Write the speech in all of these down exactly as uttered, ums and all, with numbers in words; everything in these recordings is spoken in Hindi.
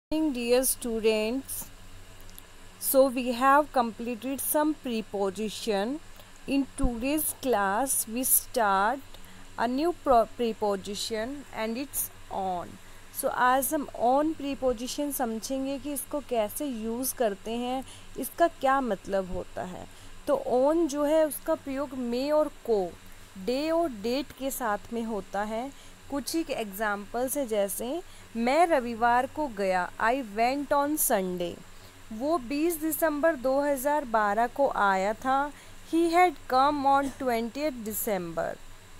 Morning, dear students. So we have completed some preposition. In today's class, we start a new preposition and it's on. So आज हम on preposition समझेंगे कि इसको कैसे यूज़ करते हैं, इसका क्या मतलब होता है। तो on जो है उसका प्रयोग मे और को, डे और डेट के साथ में होता है। कुछ ही एग्जाम्पल्स है, जैसे मैं रविवार को गया, आई वेंट ऑन संडे। वो बीस दिसंबर दो हज़ार बारह को आया था, he had come on twentieth December.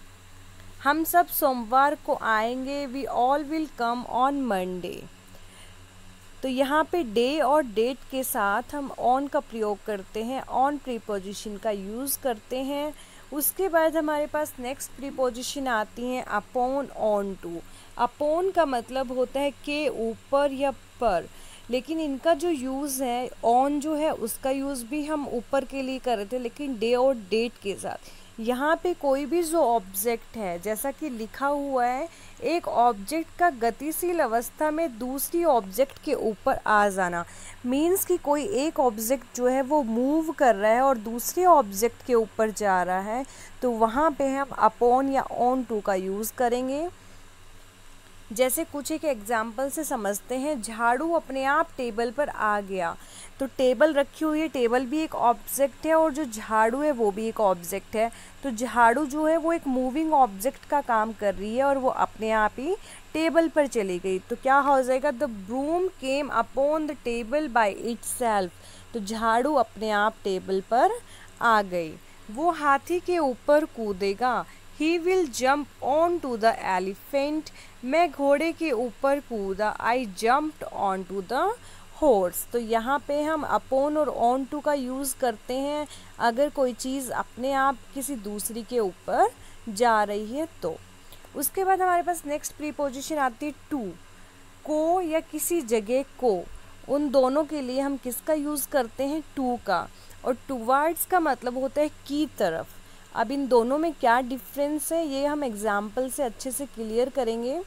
हम सब सोमवार को आएंगे, we all will come on Monday. तो यहाँ पे डे और डेट के साथ हम ऑन का प्रयोग करते हैं, ऑन प्रीपोजिशन का यूज़ करते हैं। उसके बाद हमारे पास नेक्स्ट प्रीपोजिशन आती हैं अपॉन, ऑन टू। अपॉन का मतलब होता है के ऊपर या पर, लेकिन इनका जो यूज़ है, ऑन जो है उसका यूज़ भी हम ऊपर के लिए कर रहे थे, लेकिन डे और डेट के साथ। यहाँ पे कोई भी जो ऑब्जेक्ट है, जैसा कि लिखा हुआ है, एक ऑब्जेक्ट का गतिशील अवस्था में दूसरी ऑब्जेक्ट के ऊपर आ जाना, मीन्स कि कोई एक ऑब्जेक्ट जो है वो मूव कर रहा है और दूसरे ऑब्जेक्ट के ऊपर जा रहा है, तो वहाँ पे हम अपॉन या ऑन टू का यूज़ करेंगे। जैसे कुछ एक एग्जाम्पल से समझते हैं, झाड़ू अपने आप टेबल पर आ गया। तो टेबल रखी हुई है, टेबल भी एक ऑब्जेक्ट है और जो झाड़ू है वो भी एक ऑब्जेक्ट है। तो झाड़ू जो है वो एक मूविंग ऑब्जेक्ट का काम कर रही है और वो अपने आप ही टेबल पर चली गई। तो क्या हो जाएगा, the broom came upon the table by itself. तो झाड़ू अपने आप टेबल पर आ गई। वो हाथी के ऊपर कूदेगा, he will jump on to the elephant. मैं घोड़े के ऊपर कूदा, I jumped on to the horse. तो यहाँ पे हम अपॉन और ऑन टू का यूज़ करते हैं अगर कोई चीज़ अपने आप किसी दूसरी के ऊपर जा रही है तो। उसके बाद हमारे पास नेक्स्ट प्रीपोजिशन आती है टू। को या किसी जगह को, उन दोनों के लिए हम किसका यूज़ करते हैं, टू का। और टूवर्ड्स का मतलब होता है की तरफ। अब इन दोनों में क्या डिफरेंस है, ये हम एग्जाम्पल से अच्छे से क्लियर करेंगे।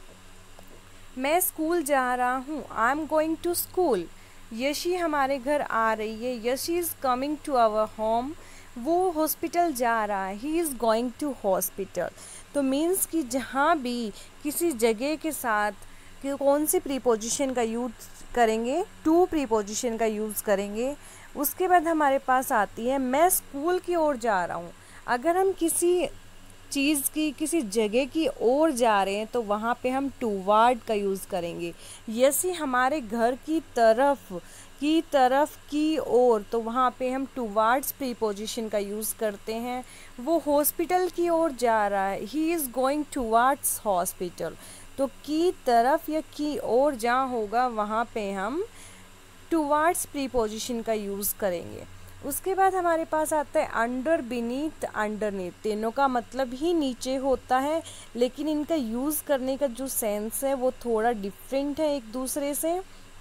मैं स्कूल जा रहा हूँ, I am going to school. Yashi हमारे घर आ रही है, Yashi is coming to our home. वो हॉस्पिटल जा रहा है, he is going to hospital. तो मीन्स कि जहाँ भी किसी जगह के साथ कि कौन सी प्रीपोजिशन का यूज़ करेंगे, टू प्रीपोजिशन का यूज़ करेंगे। उसके बाद हमारे पास आती है मैं स्कूल की ओर जा रहा हूँ। अगर हम किसी चीज़ की, किसी जगह की ओर जा रहे हैं तो वहाँ पे हम टूवर्ड का यूज़ करेंगे। यसी हमारे घर की तरफ, की तरफ, की ओर, तो वहाँ पे हम टूवर्ड्स प्रीपोजिशन का यूज़ करते हैं। वो हॉस्पिटल की ओर जा रहा है, he is going towards hospital. तो की तरफ या की ओर जहाँ होगा वहाँ पे हम टूवर्ड्स प्रीपोजिशन का यूज़ करेंगे। उसके बाद हमारे पास आता है अंडर, बीनीथ, अंडरनीथ। तीनों का मतलब ही नीचे होता है, लेकिन इनका यूज़ करने का जो सेंस है वो थोड़ा डिफरेंट है एक दूसरे से।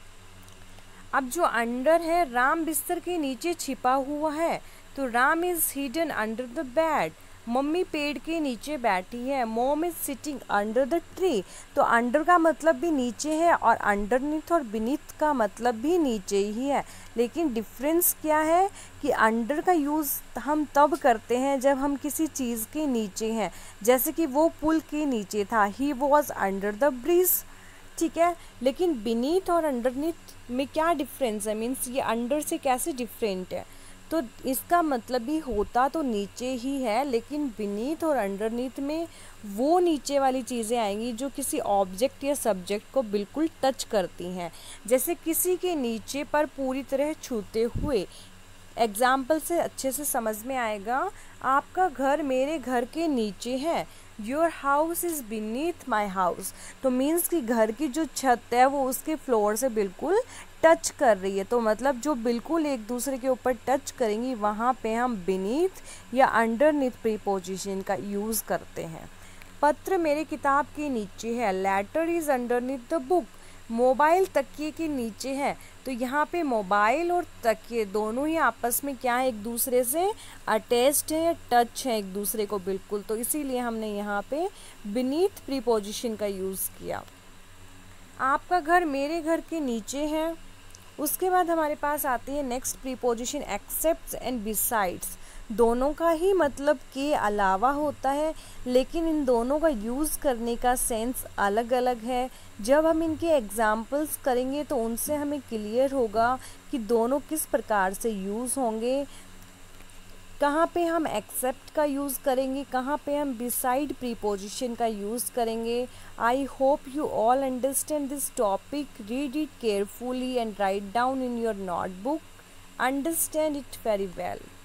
अब जो अंडर है, राम बिस्तर के नीचे छिपा हुआ है, तो Ram is hidden under the bed. Mummy पेड़ के नीचे बैठी है, mom is sitting under the tree. तो अंडर का मतलब भी नीचे है और अंडरनीथ और बीनीथ का मतलब भी नीचे ही है, लेकिन डिफरेंस क्या है कि अंडर का यूज़ हम तब करते हैं जब हम किसी चीज़ के नीचे हैं। जैसे कि वो पुल के नीचे था, he was under the bridge, ठीक है। लेकिन बीनीथ और अंडरनीथ में क्या डिफरेंस है, मीन्स ये अंडर से कैसे डिफरेंट है। तो इसका मतलब भी होता तो नीचे ही है, लेकिन बीनीथ और अंडरनीथ में वो नीचे वाली चीज़ें आएंगी जो किसी ऑब्जेक्ट या सब्जेक्ट को बिल्कुल टच करती हैं। जैसे किसी के नीचे पर पूरी तरह छूते हुए। एग्जाम्पल से अच्छे से समझ में आएगा। आपका घर मेरे घर के नीचे है, your house is beneath my house. तो मीन्स कि घर की जो छत है वो उसके फ्लोर से बिल्कुल टच कर रही है। तो मतलब जो बिल्कुल एक दूसरे के ऊपर टच करेंगी वहाँ पे हम बीनीथ या अंडरनीथ प्रीपोजिशन का यूज़ करते हैं। पत्र मेरे किताब के नीचे है, letter is underneath the book. Mobile तकिए के नीचे है, तो यहाँ पे मोबाइल और तकिए दोनों ही आपस में क्या है, एक दूसरे से अटैच्ड है, टच है एक दूसरे को बिल्कुल। तो इसीलिए हमने यहाँ पे बीनीथ प्रीपोजिशन का यूज़ किया। आपका घर मेरे घर के नीचे है। उसके बाद हमारे पास आती है next preposition except and besides. दोनों का ही मतलब के अलावा होता है, लेकिन इन दोनों का यूज़ करने का सेंस अलग अलग है। जब हम इनके एग्जाम्पल्स करेंगे तो उनसे हमें क्लियर होगा कि दोनों किस प्रकार से यूज़ होंगे। कहाँ पे हम एक्सेप्ट का यूज़ करेंगे, कहाँ पे हम बिसाइड प्रीपोजिशन का यूज़ करेंगे। I hope you all understand this topic. Read it carefully and write down in your notebook. Understand it very well.